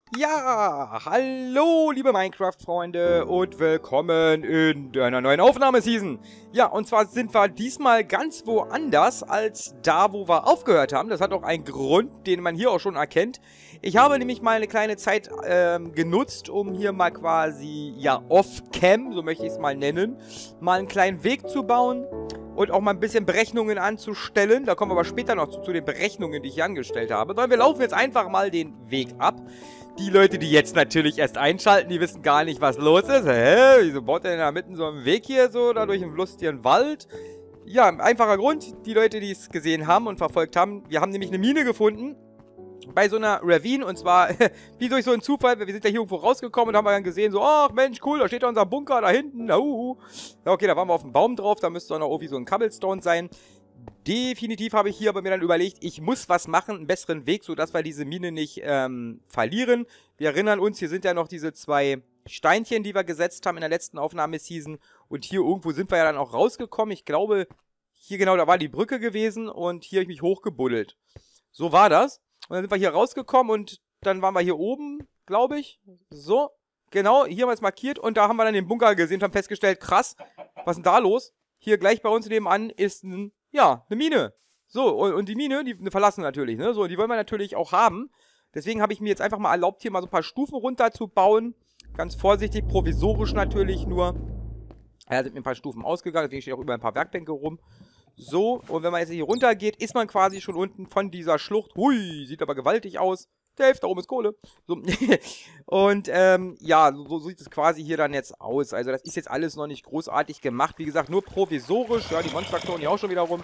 Ja, hallo liebe Minecraft-Freunde und willkommen in einer neuen Aufnahmeseason. Ja, und zwar sind wir diesmal ganz woanders als da, wo wir aufgehört haben. Das hat auch einen Grund, den man hier auch schon erkennt. Ich habe nämlich mal eine kleine Zeit genutzt, um hier mal quasi, ja, off-cam, so möchte ich es mal nennen, mal einen kleinen Weg zu bauen. Und auch mal ein bisschen Berechnungen anzustellen. Da kommen wir aber später noch zu den Berechnungen, die ich hier angestellt habe. Sondern wir laufen jetzt einfach mal den Weg ab. Die Leute, die jetzt natürlich erst einschalten, die wissen gar nicht, was los ist. Hä? Wieso baut der denn da mitten so einen Weg hier so, da durch einen lustigen Wald? Ja, einfacher Grund. Die Leute, die es gesehen haben und verfolgt haben, wir haben nämlich eine Mine gefunden. Bei so einer Ravine, und zwar wie durch so einen Zufall, wir sind ja hier irgendwo rausgekommen und haben dann gesehen, so, ach Mensch, cool, da steht ja unser Bunker da hinten, ja, okay, da waren wir auf dem Baum drauf, da müsste doch noch irgendwie so ein Cobblestone sein. Definitiv habe ich hier aber mir dann überlegt, ich muss was machen, einen besseren Weg, sodass wir diese Mine nicht verlieren. Wir erinnern uns, hier sind ja noch diese zwei Steinchen, die wir gesetzt haben in der letzten Aufnahmeseason, und hier irgendwo sind wir ja dann auch rausgekommen. Ich glaube, hier genau, da war die Brücke gewesen und hier habe ich mich hochgebuddelt. So war das. Und dann sind wir hier rausgekommen und dann waren wir hier oben, glaube ich. So, genau, hier haben wir es markiert und da haben wir dann den Bunker gesehen und haben festgestellt, krass, was ist denn da los? Hier gleich bei uns nebenan ist eine Mine. So, und die Mine, die verlassen natürlich, ne? So, die wollen wir natürlich auch haben. Deswegen habe ich mir jetzt einfach mal erlaubt, hier mal so ein paar Stufen runter zu bauen. Ganz vorsichtig, provisorisch natürlich nur. Ja, sind mir ein paar Stufen ausgegangen, deswegen steht auch über ein paar Werkbänke rum. So, und wenn man jetzt hier runter geht, ist man quasi schon unten von dieser Schlucht. Hui, sieht aber gewaltig aus. Der Hälfte da oben ist Kohle. So. Und, ja, so sieht es quasi hier dann jetzt aus. Also das ist jetzt alles noch nicht großartig gemacht. Wie gesagt, nur provisorisch. Ja, die Monster klonen hier auch schon wieder rum.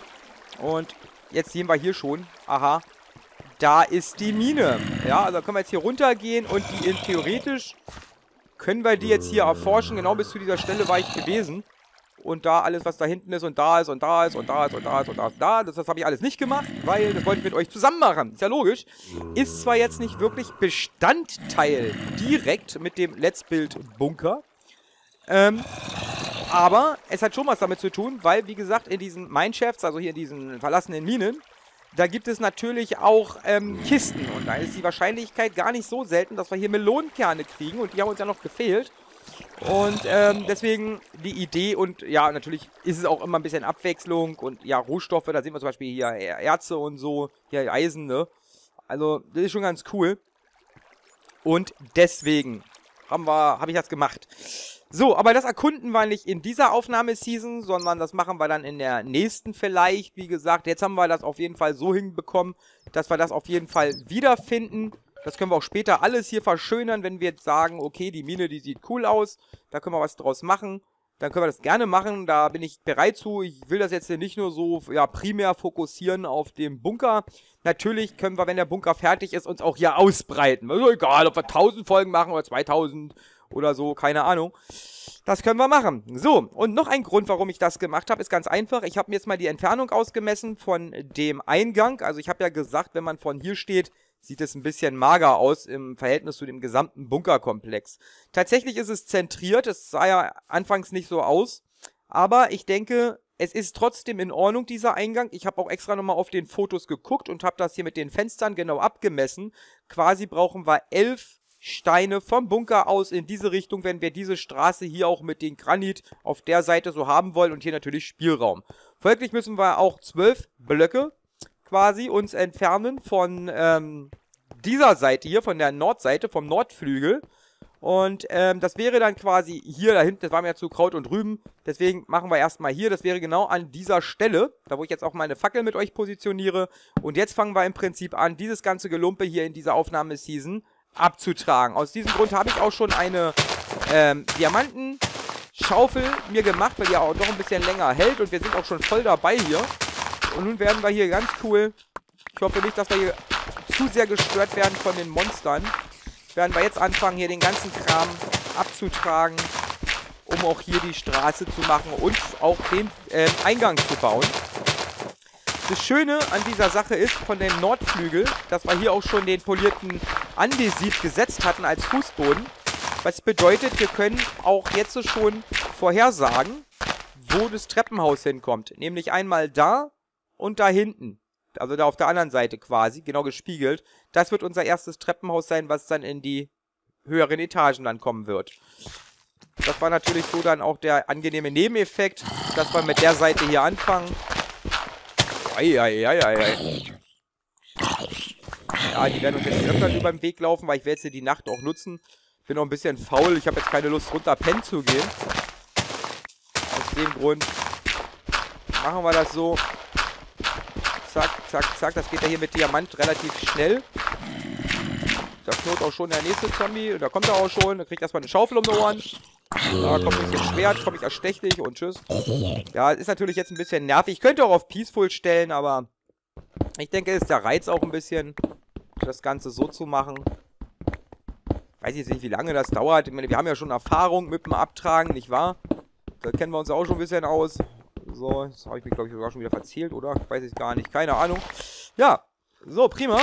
Und jetzt sehen wir hier schon. Aha, da ist die Mine. Ja, also können wir jetzt hier runtergehen und die theoretisch können wir die jetzt hier erforschen. Genau bis zu dieser Stelle war ich gewesen. Und da alles, was da hinten ist und da ist und da ist und da ist und da ist und da ist und da. Das habe ich alles nicht gemacht, weil das wollte ich mit euch zusammen machen. Ist ja logisch. Ist zwar jetzt nicht wirklich Bestandteil direkt mit dem Let's Build Bunker. Aber es hat schon was damit zu tun, weil, wie gesagt, in diesen Mineshafts, also hier in diesen verlassenen Minen, da gibt es natürlich auch Kisten. Und da ist die Wahrscheinlichkeit gar nicht so selten, dass wir hier Melonenkerne kriegen. Und die haben uns ja noch gefehlt. Und deswegen die Idee, und ja, natürlich ist es auch immer ein bisschen Abwechslung und ja, Rohstoffe, da sehen wir zum Beispiel hier Erze und so, hier Eisen, ne? Also, das ist schon ganz cool. Und deswegen habe ich das gemacht. So, aber das erkunden wir nicht in dieser Aufnahmeseason, sondern das machen wir dann in der nächsten vielleicht. Wie gesagt, jetzt haben wir das auf jeden Fall so hinbekommen, dass wir das auf jeden Fall wiederfinden. Das können wir auch später alles hier verschönern, wenn wir jetzt sagen, okay, die Mine, die sieht cool aus, da können wir was draus machen. Dann können wir das gerne machen, da bin ich bereit zu. Ich will das jetzt hier nicht nur so, ja, primär fokussieren auf den Bunker. Natürlich können wir, wenn der Bunker fertig ist, uns auch hier ausbreiten. Also egal, ob wir 1000 Folgen machen oder 2000 oder so, keine Ahnung. Das können wir machen. So, und noch ein Grund, warum ich das gemacht habe, ist ganz einfach. Ich habe mir jetzt mal die Entfernung ausgemessen von dem Eingang. Also ich habe ja gesagt, wenn man von hier steht, sieht es ein bisschen mager aus im Verhältnis zu dem gesamten Bunkerkomplex. Tatsächlich ist es zentriert, es sah ja anfangs nicht so aus, aber ich denke, es ist trotzdem in Ordnung, dieser Eingang. Ich habe auch extra nochmal auf den Fotos geguckt und habe das hier mit den Fenstern genau abgemessen. Quasi brauchen wir 11 Steine vom Bunker aus in diese Richtung, wenn wir diese Straße hier auch mit dem Granit auf der Seite so haben wollen, und hier natürlich Spielraum. Folglich müssen wir auch 12 Blöcke quasi uns entfernen von dieser Seite hier, von der Nordseite, vom Nordflügel. Und das wäre dann quasi hier, da hinten, das war mir ja zu Kraut und Rüben. Deswegen machen wir erstmal hier, das wäre genau an dieser Stelle, da wo ich jetzt auch meine Fackel mit euch positioniere. Und jetzt fangen wir im Prinzip an, dieses ganze Gelumpe hier in dieser Aufnahmeseason abzutragen. Aus diesem Grund habe ich auch schon eine Diamantenschaufel mir gemacht, weil die auch noch ein bisschen länger hält. Und wir sind auch schon voll dabei hier. Und nun werden wir hier ganz cool, ich hoffe nicht, dass wir hier zu sehr gestört werden von den Monstern, werden wir jetzt anfangen, hier den ganzen Kram abzutragen, um auch hier die Straße zu machen und auch den Eingang zu bauen. Das Schöne an dieser Sache ist, von dem Nordflügel, dass wir hier auch schon den polierten Andesit gesetzt hatten als Fußboden. Was bedeutet, wir können auch jetzt schon vorhersagen, wo das Treppenhaus hinkommt. Nämlich einmal da und da hinten. Also da auf der anderen Seite quasi, genau gespiegelt. Das wird unser erstes Treppenhaus sein, was dann in die höheren Etagen dann kommen wird. Das war natürlich so dann auch der angenehme Nebeneffekt, dass wir mit der Seite hier anfangen. Eieieiei. Ja, die werden uns jetzt öfter über den Weg laufen, weil ich werde jetzt hier die Nacht auch nutzen. Bin noch ein bisschen faul, ich habe jetzt keine Lust runter pennen zu gehen. Aus dem Grund machen wir das so. Zack, zack, zack. Das geht ja hier mit Diamant relativ schnell. Da knurrt auch schon der nächste Zombie. Da kommt er auch schon. Da kriegt erstmal eine Schaufel um die Ohren. Da kommt ein bisschen Schwert. Komm, ich erstech dich und tschüss. Ja, ist natürlich jetzt ein bisschen nervig. Ich könnte auch auf Peaceful stellen, aber ich denke, ist der Reiz auch ein bisschen, das Ganze so zu machen. Weiß jetzt nicht, wie lange das dauert. Ich meine, wir haben ja schon Erfahrung mit dem Abtragen, nicht wahr? Da kennen wir uns auch schon ein bisschen aus. So, das habe ich mich, glaube ich, sogar schon wieder verzählt, oder? Weiß ich gar nicht. Keine Ahnung. Ja, so, prima.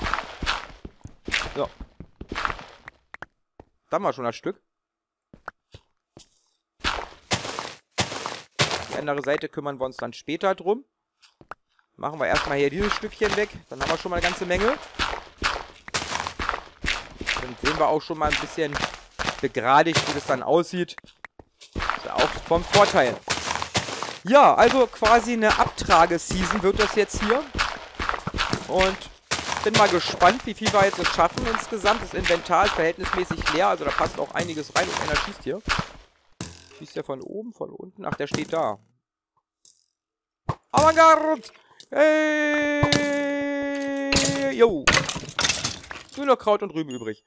So. Dann mal schon das Stück. Die andere Seite kümmern wir uns dann später drum. Machen wir erstmal hier dieses Stückchen weg. Dann haben wir schon mal eine ganze Menge. Dann sehen wir auch schon mal ein bisschen begradigt, wie das dann aussieht. Ist ja auch vom Vorteil. Ja, also quasi eine Abtrageseason wird das jetzt hier. Und bin mal gespannt, wie viel wir jetzt schaffen insgesamt. Das Inventar ist verhältnismäßig leer, also da passt auch einiges rein. Und einer schießt hier. Schießt der von oben, von unten? Ach, der steht da. Avantgarde! Hey! Jo! Nur noch Kraut und Rüben übrig.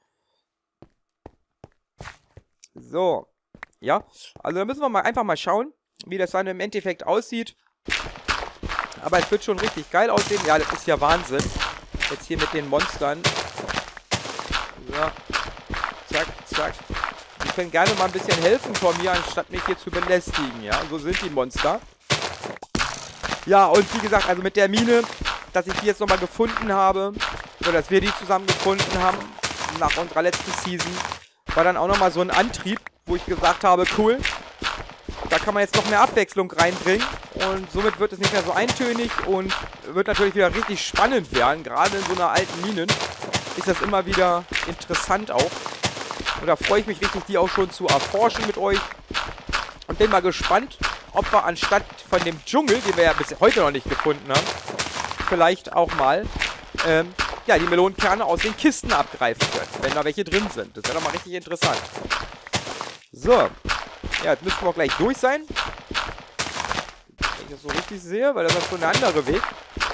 So. Ja, also da müssen wir mal einfach mal schauen, wie das dann im Endeffekt aussieht. Aber es wird schon richtig geil aussehen. Ja, das ist ja Wahnsinn. Jetzt hier mit den Monstern. So. Zack, zack. Die können gerne mal ein bisschen helfen von mir, anstatt mich hier zu belästigen. Ja, so sind die Monster. Ja, und wie gesagt, also mit der Mine, dass ich die jetzt nochmal gefunden habe, oder dass wir die zusammen gefunden haben, nach unserer letzten Season, war dann auch nochmal so ein Antrieb, wo ich gesagt habe, cool, da kann man jetzt noch mehr Abwechslung reinbringen und somit wird es nicht mehr so eintönig und wird natürlich wieder richtig spannend werden. Gerade in so einer alten Mine ist das immer wieder interessant auch. Und da freue ich mich richtig, die auch schon zu erforschen mit euch. Und bin mal gespannt, ob wir anstatt von dem Dschungel, den wir ja bis heute noch nicht gefunden haben, vielleicht auch mal ja, die Melonenkerne aus den Kisten abgreifen können, wenn da welche drin sind. Das wäre doch mal richtig interessant. So. Ja, jetzt müssten wir auch gleich durch sein. Wenn ich das so richtig sehe, weil das ist schon der andere Weg.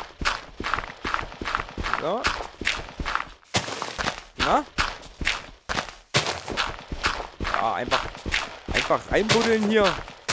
So. Na? Ja, einfach reinbuddeln hier.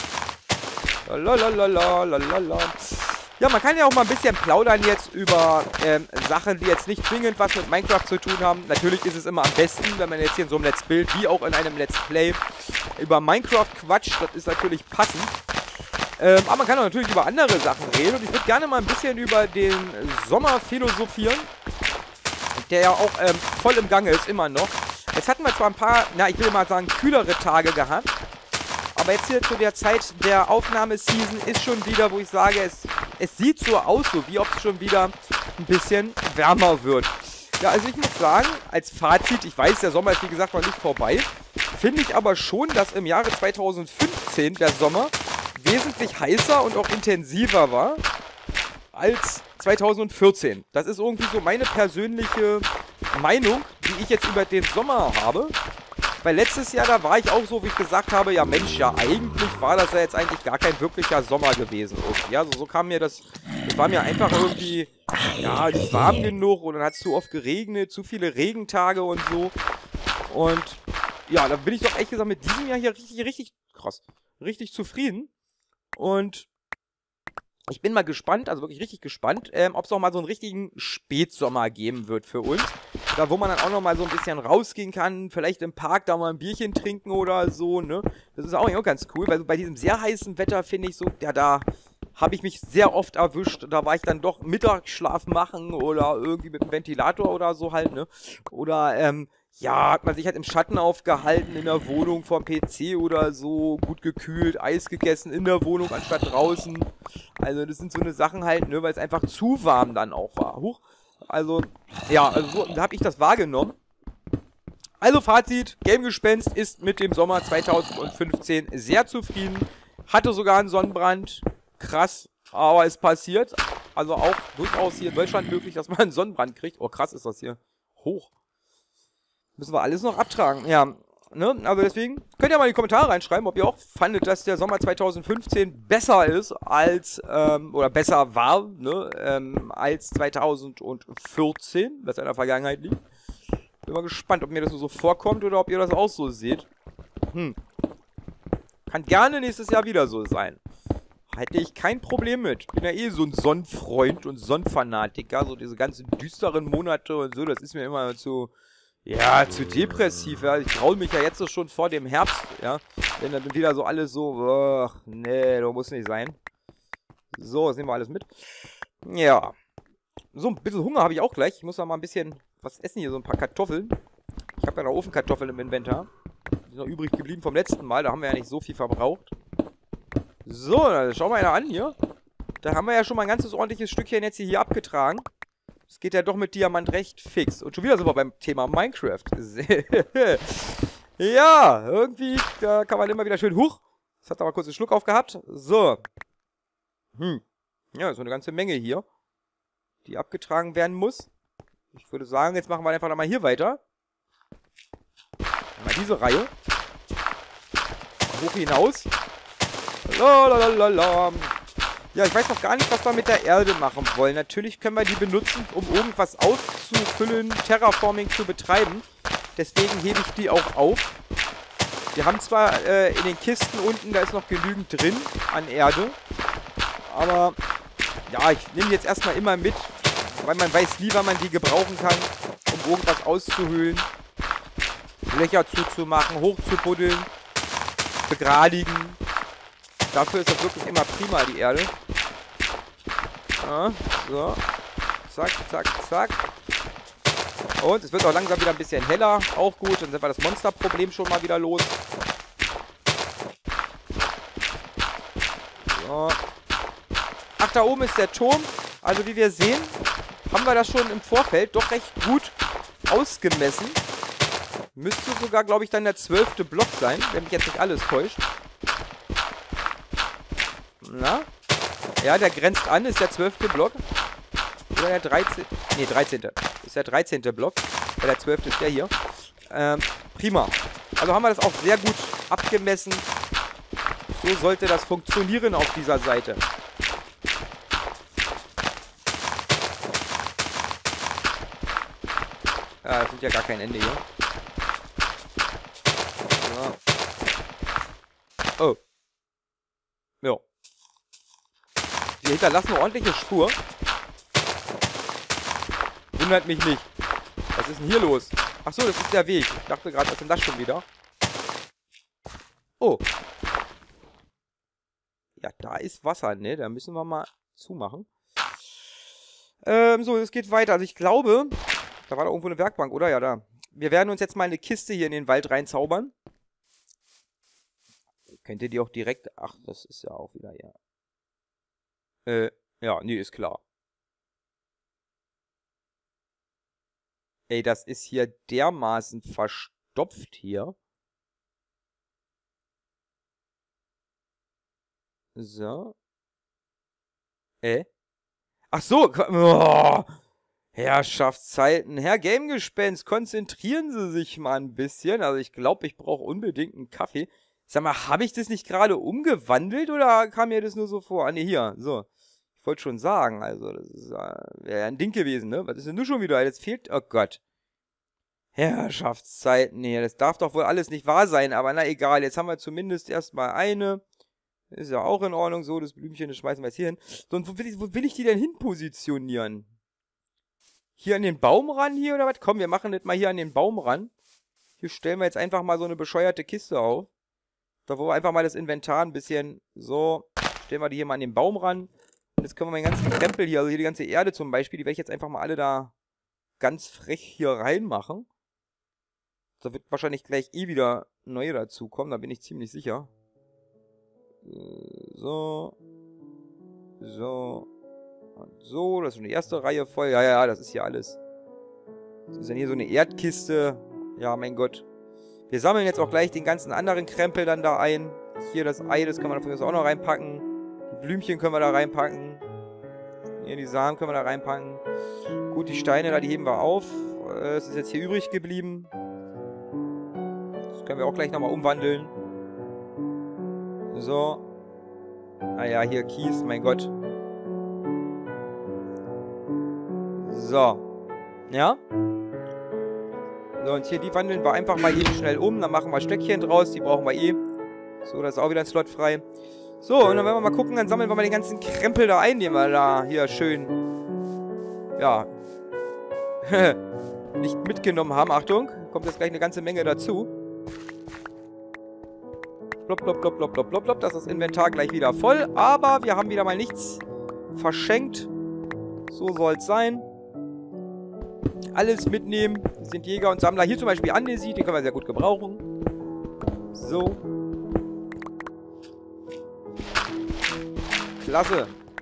Lalalala. Ja, man kann ja auch mal ein bisschen plaudern jetzt über Sachen, die jetzt nicht zwingend was mit Minecraft zu tun haben. Natürlich ist es immer am besten, wenn man jetzt hier in so einem Let's Build, wie auch in einem Let's Play, über Minecraft quatscht. Das ist natürlich passend. Aber man kann auch natürlich über andere Sachen reden. Und ich würde gerne mal ein bisschen über den Sommer philosophieren, der ja auch voll im Gange ist, immer noch. Jetzt hatten wir zwar ein paar, na, ich will mal sagen, kühlere Tage gehabt. Aber jetzt hier zu der Zeit der Aufnahmeseason ist schon wieder, wo ich sage, es sieht so aus, so wie ob es schon wieder ein bisschen wärmer wird. Ja, also ich muss sagen, als Fazit, ich weiß, der Sommer ist wie gesagt noch nicht vorbei, finde ich aber schon, dass im Jahre 2015 der Sommer wesentlich heißer und auch intensiver war als 2014. Das ist irgendwie so meine persönliche Meinung, die ich jetzt über den Sommer habe. Weil letztes Jahr, da war ich auch so, wie ich gesagt habe, ja Mensch, ja eigentlich war das ja jetzt eigentlich gar kein wirklicher Sommer gewesen. Irgendwie. Ja, so kam mir das war mir einfach irgendwie, ja, nicht warm genug und dann hat es zu oft geregnet, zu viele Regentage und so. Und ja, da bin ich doch echt gesagt mit diesem Jahr hier richtig krass, richtig zufrieden. Und ich bin mal gespannt, also wirklich richtig gespannt, ob es noch mal so einen richtigen Spätsommer geben wird für uns. Da wo man dann auch noch mal so ein bisschen rausgehen kann, vielleicht im Park da mal ein Bierchen trinken oder so, ne? Das ist auch ganz cool, weil so bei diesem sehr heißen Wetter finde ich so, ja, da habe ich mich sehr oft erwischt. Da war ich dann doch Mittagsschlaf machen oder irgendwie mit dem Ventilator oder so halt, ne? Oder, ja, hat man sich halt im Schatten aufgehalten, in der Wohnung vorm PC oder so, gut gekühlt, Eis gegessen in der Wohnung anstatt draußen. Also das sind so eine Sachen halt, ne, weil es einfach zu warm dann auch war. Huch. Also, ja, also so habe ich das wahrgenommen. Also Fazit, Gamegespenst ist mit dem Sommer 2015 sehr zufrieden. Hatte sogar einen Sonnenbrand. Krass, aber es passiert. Also auch durchaus hier in Deutschland möglich, dass man einen Sonnenbrand kriegt. Oh, krass ist das hier. Hoch. Müssen wir alles noch abtragen. Ja, ne? Also deswegen könnt ihr mal in die Kommentare reinschreiben, ob ihr auch fandet, dass der Sommer 2015 besser ist als, oder besser war, ne, als 2014, was in der Vergangenheit liegt. Bin mal gespannt, ob mir das nur so vorkommt oder ob ihr das auch so seht. Kann gerne nächstes Jahr wieder so sein. Hätte ich kein Problem mit. Bin ja eh so ein Sonnenfreund und Sonnenfanatiker. So diese ganzen düsteren Monate und so, das ist mir immer zu, ja, zu depressiv. Ja. Ich traue mich ja jetzt so schon vor dem Herbst, ja. Wenn dann wieder so alles so, ach, nee, das muss nicht sein. So, das nehmen wir alles mit. Ja. So, ein bisschen Hunger habe ich auch gleich. Ich muss noch mal ein bisschen was essen hier, so ein paar Kartoffeln. Ich habe ja noch Ofenkartoffeln im Inventar. Die sind noch übrig geblieben vom letzten Mal. Da haben wir ja nicht so viel verbraucht. So, dann schauen wir einer an hier. Da haben wir ja schon mal ein ganzes ordentliches Stückchen jetzt hier abgetragen. Das geht ja doch mit Diamant recht fix. Und schon wieder sind wir beim Thema Minecraft. Ja, irgendwie, da kann man immer wieder schön... Huch! Das hat aber kurz einen Schluck aufgehabt. So. Ja, so eine ganze Menge hier, die abgetragen werden muss. Ich würde sagen, jetzt machen wir einfach nochmal hier weiter. Mal diese Reihe. Hoch hinaus. Lalalala. Ja, ich weiß noch gar nicht, was wir mit der Erde machen wollen. Natürlich können wir die benutzen, um irgendwas auszufüllen, Terraforming zu betreiben. Deswegen hebe ich die auch auf. Wir haben zwar in den Kisten unten, da ist noch genügend drin an Erde. Aber ja, ich nehme jetzt erstmal immer mit, weil man weiß nie, wann man die gebrauchen kann, um irgendwas auszuhöhlen, Löcher zuzumachen, hochzubuddeln, begradigen. Dafür ist das wirklich immer prima, die Erde. Ja, so. Zack, zack, zack. Und es wird auch langsam wieder ein bisschen heller. Auch gut, dann sind wir das Monsterproblem schon mal wieder los. So. Ach, da oben ist der Turm. Also wie wir sehen, haben wir das schon im Vorfeld doch recht gut ausgemessen. Müsste sogar, glaube ich, dann der 12. Block sein, wenn mich jetzt nicht alles täuscht. Na? Ja, der grenzt an, ist der 12. Block. Oder der 13. Ne, 13. Ist der 13. Block. Weil der 12. ist der hier. Prima. Also haben wir das auch sehr gut abgemessen. So sollte das funktionieren auf dieser Seite. Ja, das sind ja gar kein Ende hier. So. Oh. Jo. Die hinterlassen eine ordentliche Spur. Wundert mich nicht. Was ist denn hier los? Achso, das ist der Weg. Ich dachte gerade, was ist denn das schon wieder? Oh. Ja, da ist Wasser, ne? Da müssen wir mal zumachen. So, es geht weiter. Also ich glaube, da war da irgendwo eine Werkbank, oder? Ja, da. Wir werden uns jetzt mal eine Kiste hier in den Wald reinzaubern. Könnt ihr die auch direkt... Ach, das ist ja auch wieder, ja. Ja, nee, ist klar. Ey, das ist hier dermaßen verstopft hier. So. Ach so. Oh. Herrschaftszeiten. Herr Gamegespenst, konzentrieren Sie sich mal ein bisschen. Also ich glaube, ich brauche unbedingt einen Kaffee. Sag mal, habe ich das nicht gerade umgewandelt oder kam mir das nur so vor? Ah, ne, hier. So. Ich wollte schon sagen, also das ist wäre ein Ding gewesen, ne? Was ist denn nur schon wieder? Jetzt fehlt... Oh Gott. Herrschaftszeiten hier. Das darf doch wohl alles nicht wahr sein, aber na egal. Jetzt haben wir zumindest erstmal eine. Ist ja auch in Ordnung so. Das Blümchen, das schmeißen wir jetzt hier hin. So, und wo will ich die denn hin positionieren? Hier an den Baum ran hier oder was? Komm, wir machen das mal hier an den Baum ran. Hier stellen wir jetzt einfach mal so eine bescheuerte Kiste auf. Da wo wir einfach mal das Inventar ein bisschen so... Stellen wir die hier mal an den Baum ran. Und jetzt können wir mal den ganzen Krempel hier, also hier die ganze Erde zum Beispiel, die werde ich jetzt einfach mal alle da ganz frech hier reinmachen. Da wird wahrscheinlich gleich eh wieder neue dazukommen, da bin ich ziemlich sicher. So. So. Und so, das ist schon die erste Reihe voll. Ja, ja, das ist hier alles. Das ist dann hier so eine Erdkiste. Ja, mein Gott. Wir sammeln jetzt auch gleich den ganzen anderen Krempel dann da ein. Hier das Ei, das kann man dafür auch noch reinpacken. Die Blümchen können wir da reinpacken. Hier die Samen können wir da reinpacken. Gut, die Steine da, die heben wir auf. Das ist jetzt hier übrig geblieben. Das können wir auch gleich nochmal umwandeln. So. Ah ja, hier Kies, mein Gott. So. Ja. So, und hier die wandeln wir einfach mal eben schnell um. Dann machen wir Stöckchen draus, die brauchen wir eh. So, da ist auch wieder ein Slot frei. So, und dann werden wir mal gucken, dann sammeln wir mal den ganzen Krempel da ein, den wir da hier schön, ja, nicht mitgenommen haben. Achtung, kommt jetzt gleich eine ganze Menge dazu. Plopp, plopp, plopp, plopp, plopp, plopp, plopp. Das ist das Inventar gleich wieder voll. Aber wir haben wieder mal nichts verschenkt. So soll es sein. Alles mitnehmen. Das sind Jäger und Sammler. Hier zum Beispiel Andesit, den können wir sehr gut gebrauchen. So. Klasse.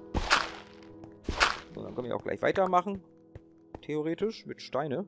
So, dann können wir auch gleich weitermachen. Theoretisch mit Steine.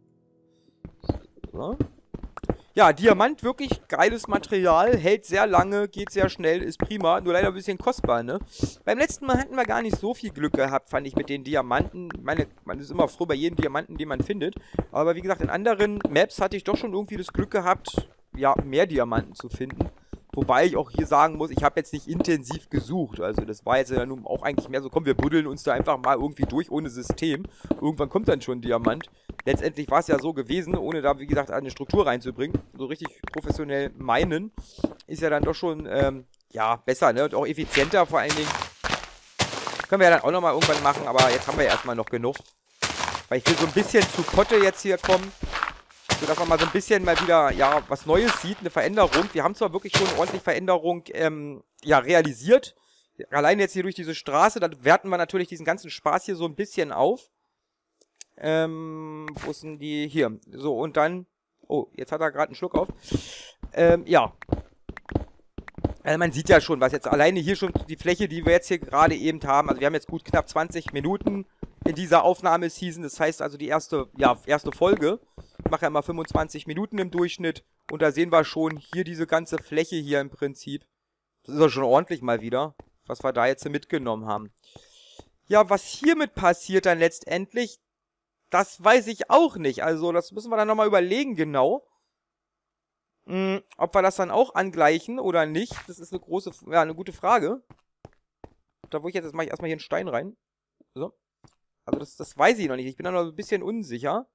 So. Ja, Diamant, wirklich geiles Material. Hält sehr lange, geht sehr schnell, ist prima. Nur leider ein bisschen kostbar, ne? Beim letzten Mal hatten wir gar nicht so viel Glück gehabt, fand ich, mit den Diamanten. Ich meine, man ist immer froh bei jedem Diamanten, den man findet. Aber wie gesagt, in anderen Maps hatte ich doch schon irgendwie das Glück gehabt, ja, mehr Diamanten zu finden. Wobei ich auch hier sagen muss, ich habe jetzt nicht intensiv gesucht. Also das war jetzt ja nun auch eigentlich mehr so, komm, wir buddeln uns da einfach mal irgendwie durch ohne System. Irgendwann kommt dann schon ein Diamant. Letztendlich war es ja so gewesen, ohne da, wie gesagt, eine Struktur reinzubringen. So richtig professionell meinen, ist ja dann doch schon, ja, besser, ne? Und auch effizienter vor allen Dingen. Können wir ja dann auch nochmal irgendwann machen, aber jetzt haben wir ja erstmal noch genug. Weil ich will so ein bisschen zu Potte jetzt hier kommen. Sodass man mal so ein bisschen mal wieder, ja, was Neues sieht, eine Veränderung. Wir haben zwar wirklich schon ordentlich Veränderung, ja, realisiert. Allein jetzt hier durch diese Straße, da werten wir natürlich diesen ganzen Spaß hier so ein bisschen auf. Wo ist denn die? Hier. So, und dann, oh, jetzt hat er gerade einen Schluck auf. Ja. Also man sieht ja schon, was jetzt alleine hier schon die Fläche, die wir jetzt hier gerade eben haben. Also wir haben jetzt gut knapp 20 Minuten in dieser Aufnahmeseason. Das heißt also die erste Folge. Ich mache ja immer 25 Minuten im Durchschnitt. Und da sehen wir schon hier diese ganze Fläche hier im Prinzip. Das ist doch schon ordentlich mal wieder, was wir da jetzt mitgenommen haben. Ja, was hiermit passiert dann letztendlich, das weiß ich auch nicht. Also das müssen wir dann nochmal überlegen genau. Ob wir das dann auch angleichen oder nicht, das ist eine gute Frage. Da wo ich jetzt mache ich erstmal hier einen Stein rein. So. Also das weiß ich noch nicht. Ich bin da noch ein bisschen unsicher.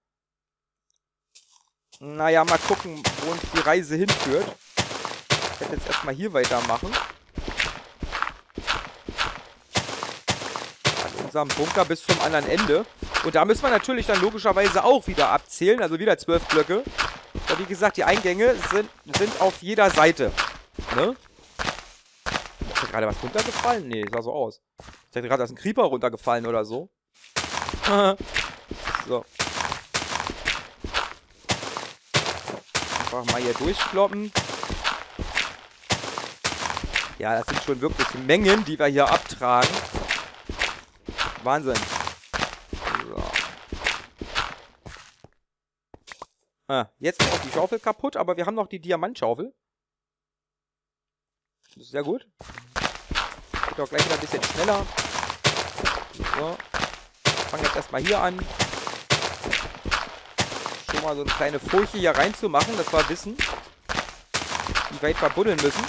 Naja, mal gucken, wo uns die Reise hinführt. Ich werde jetzt erstmal hier weitermachen. An unserem Bunker bis zum anderen Ende. Und da müssen wir natürlich dann logischerweise auch wieder abzählen. Also wieder 12 Blöcke. Aber wie gesagt, die Eingänge sind auf jeder Seite. Ne? Ist da gerade was runtergefallen? Nee, sah so aus. Ich dachte gerade, da ist ein Creeper runtergefallen oder so. So. Einfach mal hier durchkloppen. Ja, das sind schon wirklich Mengen, die wir hier abtragen. Wahnsinn. So. Jetzt ist auch die Schaufel kaputt, aber wir haben noch die Diamantschaufel. Das ist sehr gut. Geht auch gleich wieder ein bisschen schneller. So. Fangen jetzt erstmal hier an. Schon mal so eine kleine Furche hier reinzumachen, dass wir wissen, wie weit wir buddeln müssen.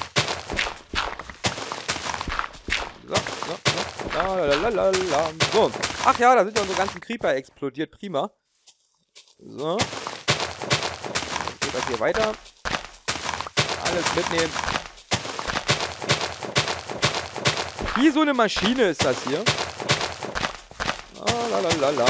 So. Lalalala. So. Ach ja, da sind ja unsere ganzen Creeper explodiert. Prima. So. Jetzt geht das hier weiter. Alles mitnehmen. Wie so eine Maschine ist das hier. Lalalala.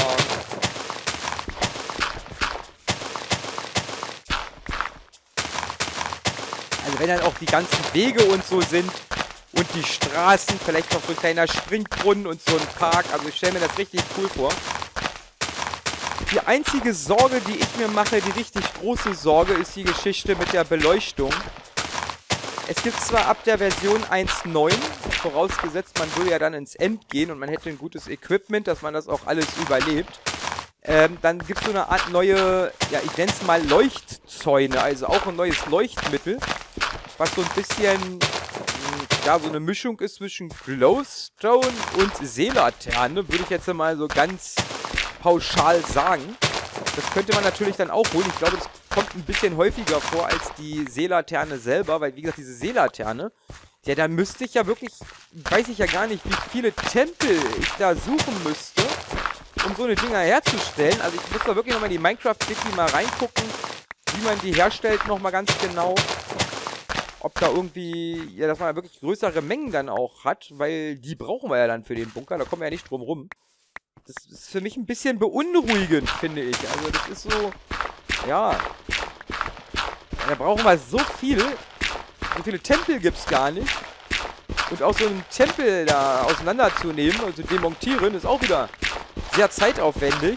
Also wenn dann auch die ganzen Wege und so sind und die Straßen, vielleicht noch so ein kleiner Springbrunnen und so ein Park. Also ich stelle mir das richtig cool vor. Die einzige Sorge, die ich mir mache, die richtig große Sorge, ist die Geschichte mit der Beleuchtung. Es gibt zwar ab der Version 1.9, vorausgesetzt, man würde ja dann ins End gehen und man hätte ein gutes Equipment, dass man das auch alles überlebt. Dann gibt es so eine Art neue, ja, ich nenne es mal Leuchtzäune, also auch ein neues Leuchtmittel, was so ein bisschen, ja, so eine Mischung ist zwischen Glowstone und Seelaterne, würde ich jetzt mal so ganz pauschal sagen. Das könnte man natürlich dann auch holen. Ich glaube, das kommt ein bisschen häufiger vor als die Seelaterne selber, weil, wie gesagt, diese Seelaterne, ja, da müsste ich ja wirklich, weiß ich ja gar nicht, wie viele Tempel ich da suchen müsste, um so eine Dinger herzustellen. Also ich muss da wirklich nochmal in die Minecraft-Wiki mal reingucken, wie man die herstellt nochmal ganz genau. Ob da irgendwie, ja, dass man wirklich größere Mengen dann auch hat, weil die brauchen wir ja dann für den Bunker, da kommen wir ja nicht drum rum. Das ist für mich ein bisschen beunruhigend, finde ich. Also das ist so, ja, da brauchen wir so viele Tempel gibt es gar nicht. Und auch so einen Tempel da auseinanderzunehmen, also demontieren, ist auch wieder sehr zeitaufwendig.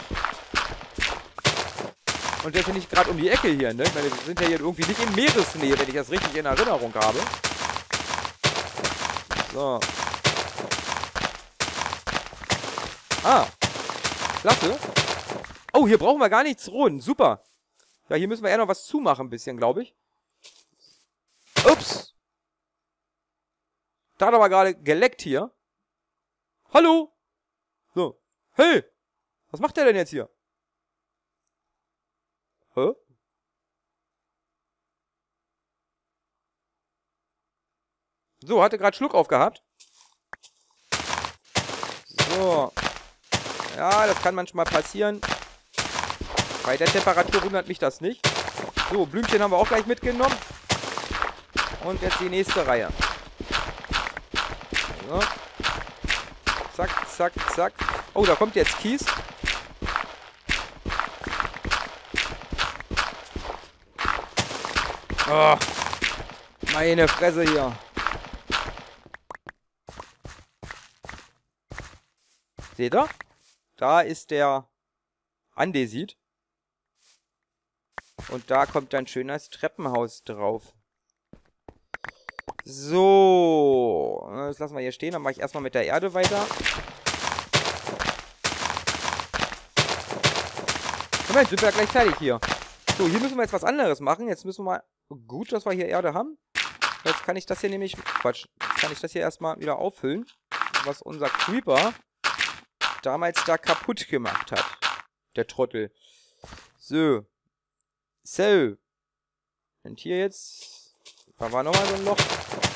Und der ist ja nicht gerade um die Ecke hier, ne? Ich meine, wir sind ja hier irgendwie nicht in Meeresnähe, wenn ich das richtig in Erinnerung habe. So. Ah. Klasse. Oh, hier brauchen wir gar nichts ruhen. Super. Ja, hier müssen wir eher noch was zumachen, ein bisschen, glaube ich. Ups. Da hat aber gerade geleckt hier. Hallo. So. Hey. Was macht der denn jetzt hier? Hä? So, hatte gerade Schluck aufgehabt. So. Ja, das kann manchmal passieren. Bei der Temperatur wundert mich das nicht. So, Blümchen haben wir auch gleich mitgenommen. Und jetzt die nächste Reihe. So. Zack, zack, zack. Oh, da kommt jetzt Kies. Oh, meine Fresse hier. Seht ihr? Da ist der Andesit. Und da kommt dann schön das Treppenhaus drauf. So. Das lassen wir hier stehen. Dann mache ich erstmal mit der Erde weiter. Moment, sind wir ja gleich fertig hier. So, hier müssen wir jetzt was anderes machen. Jetzt müssen wir mal... Gut, dass wir hier Erde haben. Jetzt kann ich das hier nämlich... Quatsch. Jetzt kann ich das hier erstmal wieder auffüllen. Was unser Creeper damals da kaputt gemacht hat. Der Trottel. So. So. Und hier jetzt... Da war nochmal so ein Loch.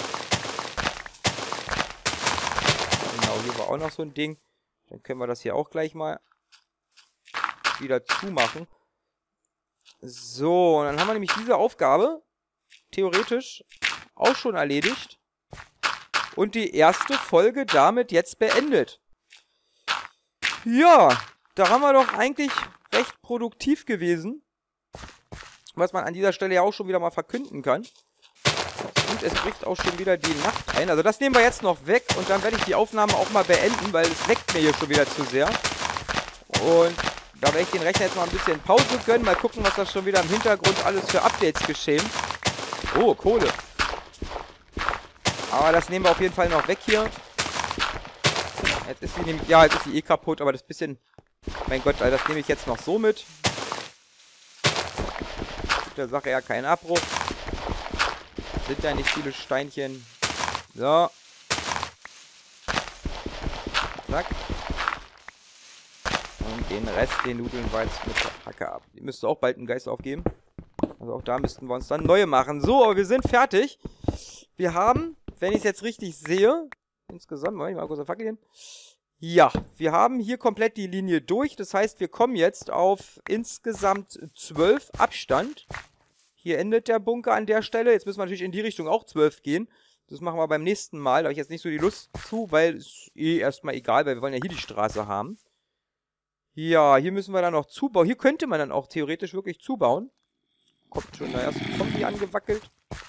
Genau, hier war auch noch so ein Ding. Dann können wir das hier auch gleich mal wieder zumachen. So, und dann haben wir nämlich diese Aufgabe theoretisch auch schon erledigt. Und die erste Folge damit jetzt beendet. Ja, da haben wir doch eigentlich recht produktiv gewesen. Was man an dieser Stelle ja auch schon wieder mal verkünden kann. Und es bricht auch schon wieder die Nacht ein. Also das nehmen wir jetzt noch weg und dann werde ich die Aufnahme auch mal beenden, weil es leckt mir hier schon wieder zu sehr. Und da werde ich den Rechner jetzt mal ein bisschen Pause gönnen. Mal gucken, was da schon wieder im Hintergrund alles für Updates geschehen. Oh, Kohle. Aber das nehmen wir auf jeden Fall noch weg hier. Jetzt ist sie nämlich... Ja, jetzt ist sie eh kaputt, aber das bisschen... Mein Gott, also das nehme ich jetzt noch so mit. Tut der Sache ja keinen Abbruch. Sind ja nicht viele Steinchen. So. Zack. Und den Rest, den nudeln wir jetzt mit der Hacke ab. Die müsste auch bald einen Geist aufgeben. Also auch da müssten wir uns dann neue machen. So, aber wir sind fertig. Wir haben, wenn ich es jetzt richtig sehe, insgesamt, mal kurz auf Fackel hin. Ja, wir haben hier komplett die Linie durch. Das heißt, wir kommen jetzt auf insgesamt 12 Abstand. Hier endet der Bunker an der Stelle. Jetzt müssen wir natürlich in die Richtung auch 12 gehen. Das machen wir beim nächsten Mal. Da habe ich jetzt nicht so die Lust zu, weil es eh erstmal egal, weil wir wollen ja hier die Straße haben. Ja, hier müssen wir dann noch zubauen. Hier könnte man dann auch theoretisch wirklich zubauen. Kommt schon da erst Kombi angewackelt.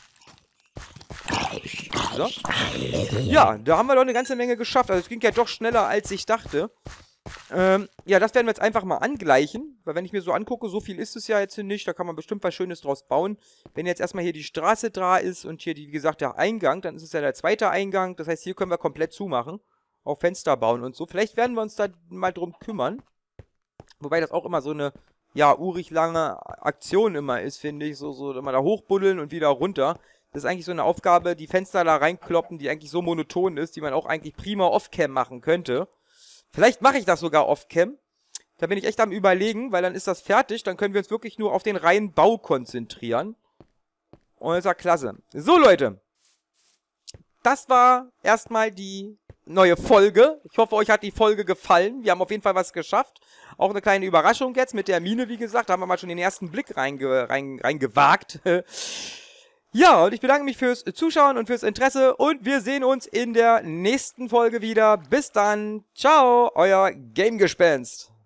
So. Ja, da haben wir doch eine ganze Menge geschafft. Also es ging ja doch schneller, als ich dachte. Ja, das werden wir jetzt einfach mal angleichen, weil wenn ich mir so angucke, so viel ist es ja jetzt nicht, da kann man bestimmt was Schönes draus bauen. Wenn jetzt erstmal hier die Straße da ist und hier, wie gesagt, der Eingang, dann ist es ja der zweite Eingang, das heißt, hier können wir komplett zumachen, auch Fenster bauen und so. Vielleicht werden wir uns da mal drum kümmern, wobei das auch immer so eine, ja, urig lange Aktion immer ist, finde ich, so immer da hochbuddeln und wieder runter. Das ist eigentlich so eine Aufgabe, die Fenster da reinkloppen, die eigentlich so monoton ist, die man auch eigentlich prima off-cam machen könnte. Vielleicht mache ich das sogar off-cam. Da bin ich echt am Überlegen, weil dann ist das fertig. Dann können wir uns wirklich nur auf den reinen Bau konzentrieren. Und das ist ja klasse. So, Leute. Das war erstmal die neue Folge. Ich hoffe, euch hat die Folge gefallen. Wir haben auf jeden Fall was geschafft. Auch eine kleine Überraschung jetzt mit der Mine, wie gesagt. Da haben wir mal schon den ersten Blick reingewagt. Ja, und ich bedanke mich fürs Zuschauen und fürs Interesse und wir sehen uns in der nächsten Folge wieder. Bis dann. Ciao, euer Gamegespenst.